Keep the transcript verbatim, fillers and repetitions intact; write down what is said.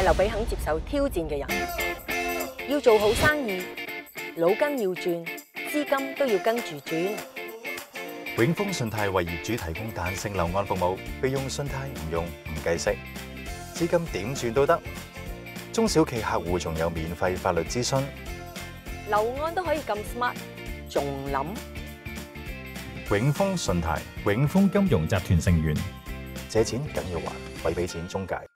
係留俾肯接受挑戰嘅人。要做好生意，腦筋要轉，資金都要跟住轉。 永豐信貸為業主提供彈性樓按服務，備用信貸唔用唔計息，資金點轉都得。中小企客戶仲有免費法律諮詢。 樓按都可以咁 smart，仲諗？ 永豐信貸， 永豐金融集團成員。 借錢緊要還，咪俾錢中介。